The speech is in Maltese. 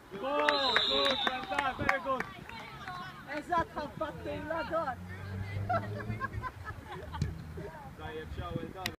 Good, well done, very good. Eżatt ħabbat il-lador. Tajjeb, xaw, well done.